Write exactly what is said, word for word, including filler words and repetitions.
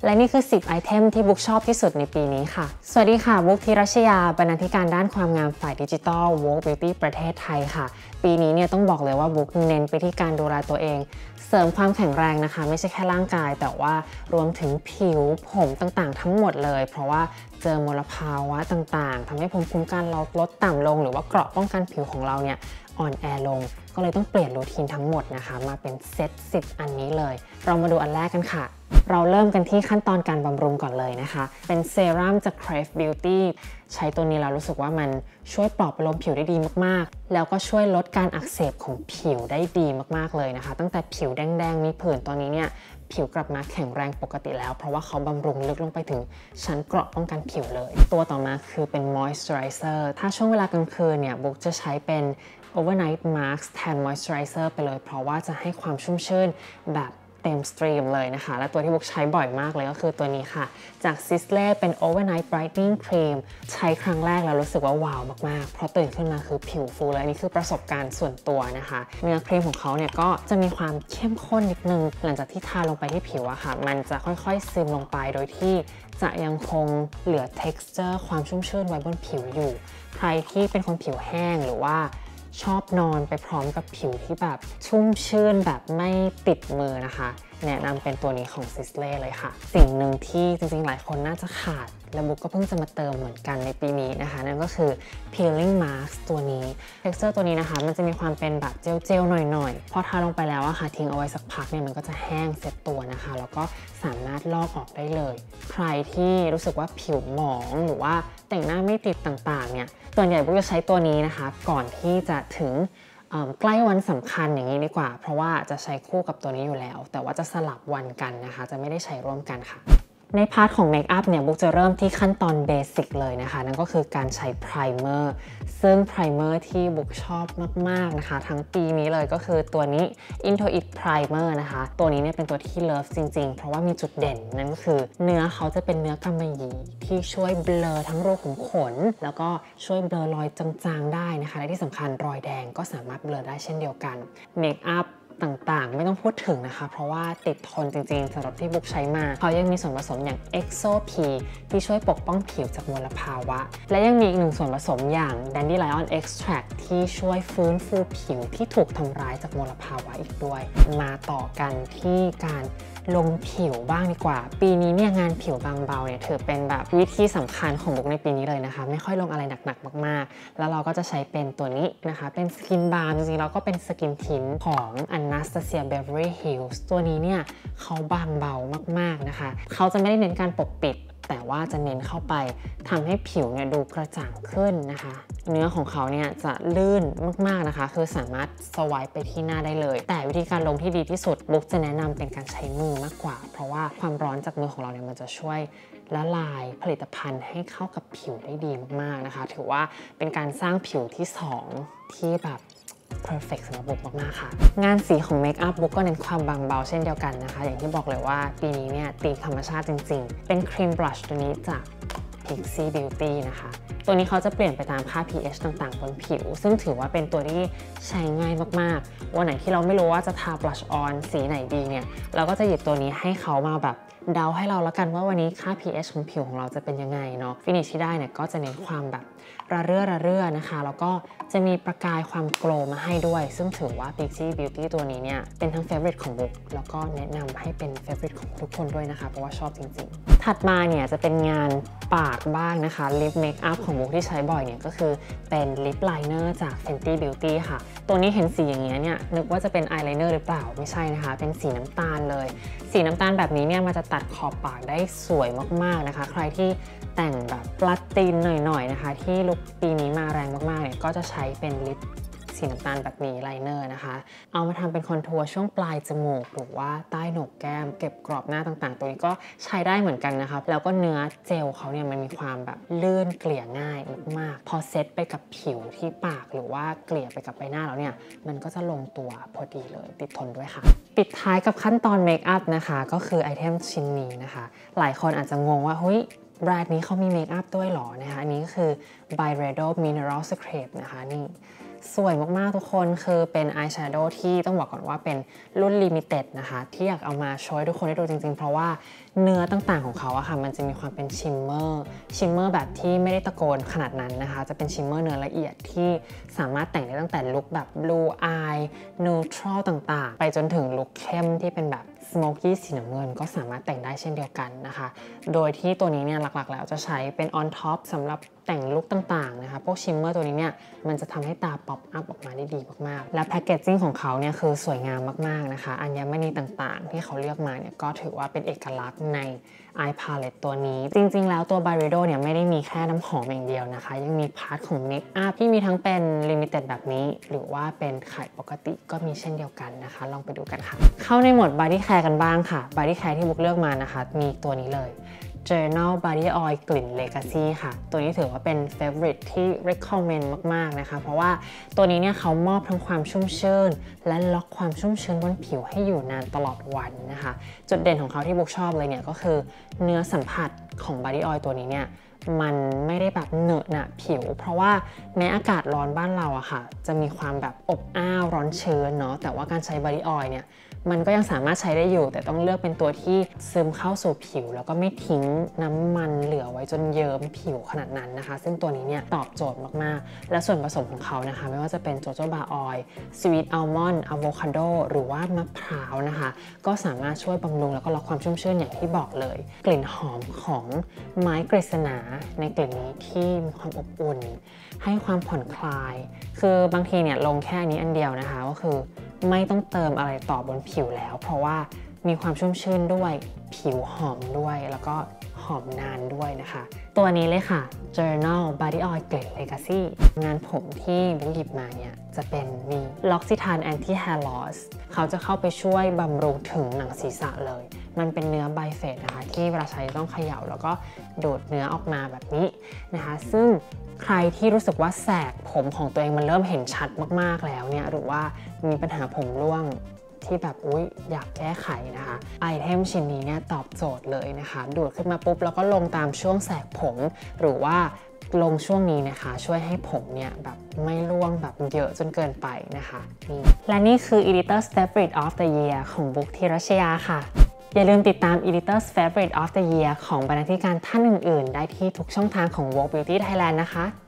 และนี่คือสิบไอเทมที่บุ๊กชอบที่สุดในปีนี้ค่ะสวัสดีค่ะบุ๊กธีรัชยาบรรณาธิการด้านความงามฝ่ายดิจิทัล Vogue Beauty ประเทศไทยค่ะปีนี้เนี่ยต้องบอกเลยว่าบุ๊กเน้นไปที่การดูแลตัวเองเสริมความแข็งแรงนะคะไม่ใช่แค่ร่างกายแต่ว่ารวมถึงผิวผมต่างๆทั้งหมดเลยเพราะว่าเจอมลภาวะต่างๆทำให้ภูมิคุ้มกันเราลดต่ำลงหรือว่าเกราะป้องกันผิวของเราเนี่ยอ่อนแอลงก็เลยต้องเปลี่ยนรูทีนทั้งหมดนะคะมาเป็นเซตสิบอันนี้เลยเรามาดูอันแรกกันค่ะเราเริ่มกันที่ขั้นตอนการบำรุงก่อนเลยนะคะเป็นเซรั่มจาก Crave Beauty ใช้ตัวนี้แล้วรู้สึกว่ามันช่วยปลอบประโลมผิวได้ดีมากๆแล้วก็ช่วยลดการอักเสบของผิวได้ดีมากๆเลยนะคะตั้งแต่ผิวแดงๆมีผื่นตอนนี้เนี่ยผิวกลับมาแข็งแรงปกติแล้วเพราะว่าเขาบำรุงลึกลงไปถึงชั้นเกราะป้องกันผิวเลยตัวต่อมาคือเป็น Moisturizer ถ้าช่วงเวลากลางคืนเนี่ยบุ๊กจะใช้เป็น Overnight Mask แทน Moisturizer ไปเลยเพราะว่าจะให้ความชุ่มชื่นแบบเต็มสตรีมเลยนะคะและตัวที่บุ๊กใช้บ่อยมากเลยก็คือตัวนี้ค่ะจาก Sisley เป็น Overnight Brightening Cream ใช้ครั้งแรกแล้วรู้สึกว่าว้าวมากๆเพราะตื่นขึ้นมาคือผิวฟูเลยนี่คือประสบการณ์ส่วนตัวนะคะเนื้อครีมของเขาเนี่ยก็จะมีความเข้มข้นนิดนึงหลังจากที่ทาลงไปที่ผิวอะค่ะมันจะค่อยๆซึมลงไปโดยที่จะยังคงเหลือ texture ความชุ่มชื่นไว้บนผิวอยู่ใครที่เป็นคนผิวแห้งหรือว่าชอบนอนไปพร้อมกับผิวที่แบบชุ่มชื่นแบบไม่ติดมือนะคะแนะนำเป็นตัวนี้ของ Sisley เลยค่ะสิ่งหนึ่งที่จริงๆหลายคนน่าจะขาดและบุ๊กก็เพิ่งจะมาเติมเหมือนกันในปีนี้นะคะนั่นก็คือ Peeling Mask ตัวนี้ texture ตัวนี้นะคะมันจะมีความเป็นแบบเจลๆหน่อยๆพอทาลงไปแล้วอะค่ะทิ้งเอาไว้สักพักเนี่ยมันก็จะแห้งเซ็ตตัวนะคะแล้วก็สามารถลอกออกได้เลยใครที่รู้สึกว่าผิวหมองหรือว่าแต่งหน้าไม่ติดต่างๆเนี่ยส่วนใหญ่บุ๊กจะใช้ตัวนี้นะคะก่อนที่จะถึงใกล้วันสำคัญอย่างนี้ดีกว่าเพราะว่าจะใช้คู่กับตัวนี้อยู่แล้วแต่ว่าจะสลับวันกันนะคะจะไม่ได้ใช้ร่วมกันค่ะในพาร์ทของเมคอัพเนี่ยบุ๊กจะเริ่มที่ขั้นตอนเบสิกเลยนะคะนั่นก็คือการใช้ไพรเมอร์ซึ่งไพรเมอร์ที่บุ๊กชอบมากๆนะคะทั้งปีนี้เลยก็คือตัวนี้ Into It Primer นะคะตัวนี้เนี่ยเป็นตัวที่เลิฟจริงๆเพราะว่ามีจุดเด่นนั่นก็คือเนื้อเขาจะเป็นเนื้อกำมะหยี่ที่ช่วยเบลอทั้งรูขุมขนแล้วก็ช่วยเบลอรอยจางๆได้นะคะและที่สำคัญรอยแดงก็สามารถเบลอได้เช่นเดียวกันเมคอัพต่างๆไม่ต้องพูดถึงนะคะเพราะว่าติดทนจริงๆสำหรับที่บุ๊กใช้มาเขายังมีส่วนผสมอย่าง เอ็กโซ พี ที่ช่วยปกป้องผิวจากมลภาวะและยังมีอีกหนึ่งส่วนผสมอย่าง Dandelion Extract ที่ช่วยฟื้นฟูผิวที่ถูกทำร้ายจากมลภาวะอีกด้วยมาต่อกันที่การลงผิวบ้างดีกว่าปีนี้เนี่ยงานผิวบางเบาเนี่ยถือเป็นแบบวิธีสำคัญของบุ๊กในปีนี้เลยนะคะไม่ค่อยลงอะไรหนักๆมากๆแล้วเราก็จะใช้เป็นตัวนี้นะคะเป็นสกินบาล์มจริงๆเราก็เป็นสกินทินของ Anastasia Beverly Hills ตัวนี้เนี่ยเขาบางเบามากๆนะคะเขาจะไม่ได้เน้นการปกปิดแต่ว่าจะเน้นเข้าไปทำให้ผิวเนี่ยดูกระจ่างขึ้นนะคะเนื้อของเขาเนี่ยจะลื่นมากๆนะคะคือสามารถสวายไปที่หน้าได้เลยแต่วิธีการลงที่ดีที่สุดบุ๊กจะแนะนำเป็นการใช้มือมากกว่าเพราะว่าความร้อนจากมือของเราเนี่ยมันจะช่วยละลายผลิตภัณฑ์ให้เข้ากับผิวได้ดีมากๆนะคะถือว่าเป็นการสร้างผิวที่สองที่แบบperfect สำหรับบุ๊กมากๆค่ะงานสีของเมคอัพบุ๊กก็เน้นความบางเบาเช่นเดียวกันนะคะอย่างที่บอกเลยว่าปีนี้เนี่ยธีมธรรมชาติจริงๆเป็นครีมบลัชตัวนี้จาก Pixi Beauty นะคะตัวนี้เขาจะเปลี่ยนไปตามค่า pH ต่างๆบนผิวซึ่งถือว่าเป็นตัวที่ใช้ง่ายมากๆวันไหนที่เราไม่รู้ว่าจะทาบลัชออนสีไหนดีเนี่ยเราก็จะหยิบตัวนี้ให้เขามาแบบเดาให้เราแล้วกันว่าวันนี้ค่า pH ของผิวของเราจะเป็นยังไงเนาะฟินิชที่ได้เนี่ยก็จะเน้นความแบบระเรื่อระเรื่อนะคะแล้วก็จะมีประกายความโกลว์มาให้ด้วยซึ่งถือว่า Pixi Beauty ตัวนี้เนี่ยเป็นทั้ง favorite ของบุ๊กแล้วก็แนะนำให้เป็น favorite ของทุกคนด้วยนะคะเพราะว่าชอบจริงๆถัดมาเนี่ยจะเป็นงานปากบ้างนะคะลิปเมคอัพของบุ๊กที่ใช้บ่อยเนี่ยก็คือเป็นลิปไลเนอร์จาก Fenty Beauty ค่ะตัวนี้เห็นสีอย่างเงี้ยเนี่ยนึกว่าจะเป็นอายไลเนอร์หรือเปล่าไม่ใช่นะคะเป็นสีน้ำตาลเลยสีน้ำตาลแบบนี้เนี่ยมันจะตัดขอบปากได้สวยมากๆนะคะใครที่แต่งแบบปลาตินหน่อยๆนะคะที่ลุคปีนี้มาแรงมากๆเนี่ยก็จะใช้เป็นลิปสีน้ำตาลแบบนี้ไลเนอร์นะคะเอามาทำเป็นคอนทัวร์ช่วงปลายจมูกหรือว่าใต้โหนกแก้มเก็บกรอบหน้าต่างๆตัวนี้ก็ใช้ได้เหมือนกันนะคะแล้วก็เนื้อเจลเขาเนี่ยมันมีความแบบลื่นเกลี่ยง่ายมากๆพอเซตไปกับผิวที่ปากหรือว่าเกลี่ยไปกับใบหน้าแล้วเนี่ยมันก็จะลงตัวพอดีเลยติดทนด้วยค่ะปิดท้ายกับขั้นตอนเมคอัพนะคะก็คือไอเทมชิ้นนี้นะคะหลายคนอาจจะงงว่าเฮ้ยแบรนด์นี้เขามีเมคอัพด้วยหรอนะคะอันนี้ก็คือ Byredo Mineral Scrape นะคะนี่สวยมากๆทุกคนคือเป็นอายแชโดว์ที่ต้องบอกก่อนว่าเป็นรุ่นลิมิเต็ดนะคะที่อยากเอามาโชว์ให้ทุกคนได้ดูจริงๆเพราะว่าเนื้อต่างๆของเขาอะค่ะมันจะมีความเป็นชิมเมอร์ชิมเมอร์แบบที่ไม่ได้ตะโกนขนาดนั้นนะคะจะเป็นชิมเมอร์เนื้อละเอียดที่สามารถแต่งได้ตั้งแต่ลุคแบบ blue eye neutral ต่างๆไปจนถึงลุคเข้มที่เป็นแบบ smoky สีน้ำเงินก็สามารถแต่งได้เช่นเดียวกันนะคะโดยที่ตัวนี้เนี่ยหลักๆแล้วจะใช้เป็น on top สำหรับแต่งลุคต่างๆนะคะพวกชิมเมอร์ตัวนี้เนี่ยมันจะทำให้ตาป๊อปอัพออกมาได้ดีมากๆและแพคเกจจิ้งของเขาเนี่ยคือสวยงามมากๆนะคะอัญมณีต่างๆที่เขาเลือกมาเนี่ยก็ถือว่าเป็นเอกลักษณ์ใน Eye Palette ตัวนี้จริงๆแล้วตัว Byredo เนี่ยไม่ได้มีแค่น้ำหอมอย่างเดียวนะคะยังมีพาร์ทของเมคอัพที่มีทั้งเป็น Limited แบบนี้หรือว่าเป็นขายปกติก็มีเช่นเดียวกันนะคะลองไปดูกันค่ะเข้าในโหมด Body Care กันบ้างค่ะ Body Care ที่บุ๊กเลือกมานะคะมีตัวนี้เลย Journal Body Oil กลิ่น Legacy ค่ะตัวนี้ถือว่าเป็น favorite ที่ recommend มากๆนะคะเพราะว่าตัวนี้เนี่ยเขามอบทั้งความชุ่มชื้นและล็อกความชุ่มชื้นบนผิวให้อยู่นานตลอดวันนะคะจุดเด่นของเขาที่บุ๊กชอบเลยเนี่ยก็คือเนื้อสัมผัสของ Body Oil ตัวนี้เนี่ยมันไม่ได้แบบเหนอะหนะผิวเพราะว่าแม้อากาศร้อนบ้านเราอะค่ะจะมีความแบบอบอ้าวร้อนชื้นเนาะแต่ว่าการใช้ Body Oil เนี่ยมันก็ยังสามารถใช้ได้อยู่แต่ต้องเลือกเป็นตัวที่ซึมเข้าสู่ผิวแล้วก็ไม่ทิ้งน้ำมันเหลือไว้จนเยิ้มผิวขนาดนั้นนะคะซึ่งตัวนี้เนี่ยตอบโจทย์มากๆและส่วนผสมของเขานะคะไม่ว่าจะเป็นโจโจบาออยล์สวีทอัลมอนด์อะโวคาโดหรือว่ามะพร้าวนะคะก็สามารถช่วยบำรุงแล้วก็ล็อกความชุ่มชื่นอย่างที่บอกเลยกลิ่นหอมของไม้กฤษณาในกลิ่นนี้ที่มีความอบอุ่นให้ความผ่อนคลายคือบางทีเนี่ยลงแค่นี้อันเดียวนะคะก็คือไม่ต้องเติมอะไรต่อบนผิวแล้วเพราะว่ามีความชุ่มชื่นด้วยผิวหอมด้วยแล้วก็หอมนานด้วยนะคะตัวนี้เลยค่ะ Journal Body Oil กลิ่น Legacy งานผมที่บุ๊กหยิบมาเนี่ยจะเป็นมี L'Occitane Anti Hair Loss เขาจะเข้าไปช่วยบำรุงถึงหนังศีรษะเลยมันเป็นเนื้อไบเฟสนะคะที่เวลาใช้ต้องเขย่าแล้วก็ดูดเนื้อออกมาแบบนี้นะคะซึ่งใครที่รู้สึกว่าแสกผมของตัวเองมันเริ่มเห็นชัดมากๆแล้วเนี่ยหรือว่ามีปัญหาผมร่วงที่แบบอุ๊ยอยากแก้ไขนะคะไอเทมชิ้นนี้เนี่ยตอบโจทย์เลยนะคะดูดขึ้นมาปุ๊บแล้วก็ลงตามช่วงแสกผมหรือว่าลงช่วงนี้นะคะช่วยให้ผมเนี่ยแบบไม่ร่วงแบบเยอะจนเกินไปนะคะนี่และนี่คือ Editor's Favorite of the Year ของบุ๊กธีรชยาค่ะอย่าลืมติดตาม Editor's Favorite of the Year ของบรรณาธิการท่านอื่นๆได้ที่ทุกช่องทางของ Vogue Beauty Thailand นะคะ